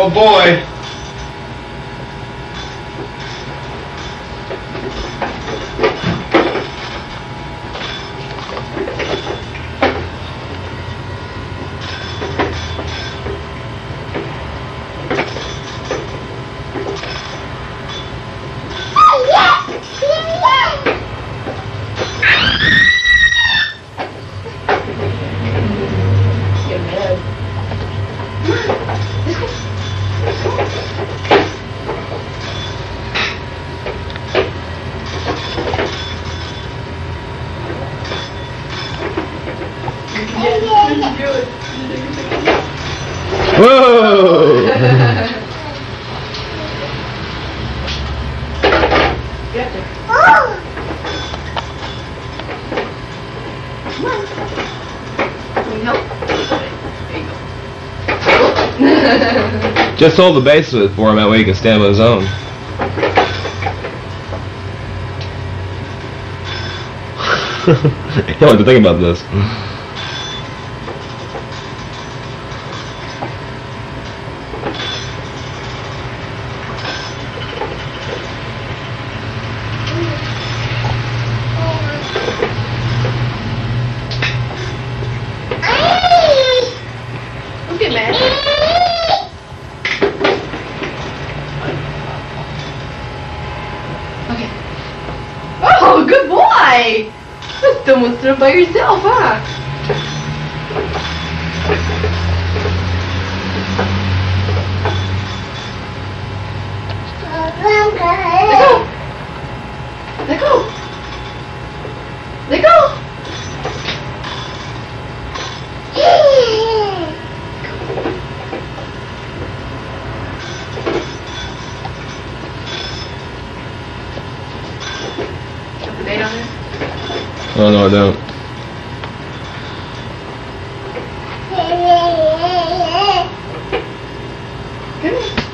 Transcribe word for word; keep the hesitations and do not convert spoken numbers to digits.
Oh boy. Whoa! Just hold the base with for him, that way he can stand on his own. You don't have to think about this. Don't get mad. Okay. Oh, good boy! You almost threw it by yourself, huh? Let go! Let go! Let go! Got the date on there? Oh no, I don't. Good.